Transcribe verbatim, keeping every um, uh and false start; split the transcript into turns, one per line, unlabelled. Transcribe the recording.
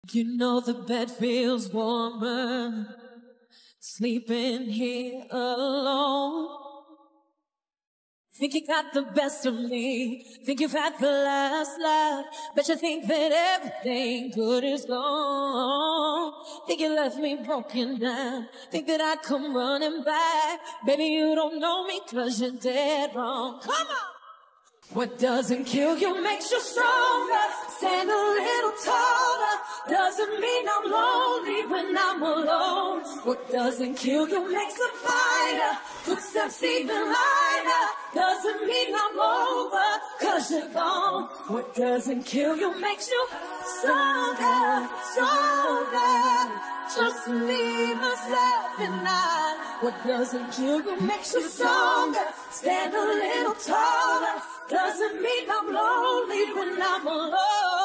You know the bed feels warmer sleeping here alone. Think you got the best of me, think you've had the last laugh. Bet you think that everything good is gone. Think you left me broken down, think that I'd come running back. Baby, you don't know me cause you're dead wrong. Come on! What doesn't kill you makes you stronger. Stand a little taller. Doesn't mean I'm lonely when I'm alone. What doesn't kill you makes a fighter. Footsteps even lighter. Doesn't mean I'm over, cause you're gone. What doesn't kill you makes you stronger, stronger. Just me, myself, and I. What doesn't kill you makes you stronger. Stand a little taller. Doesn't mean I'm lonely when I'm alone.